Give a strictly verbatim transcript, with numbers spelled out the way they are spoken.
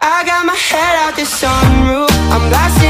I got my head out the sunroof, I'm blasting